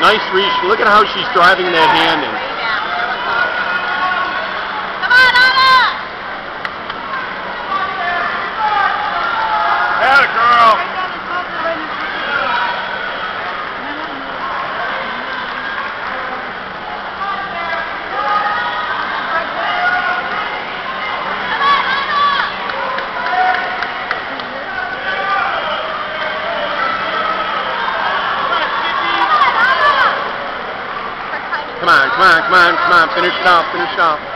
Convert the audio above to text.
Nice reach. Look at how she's driving that hand in. Come on, Anna! Atta girl! Come on, finish it off,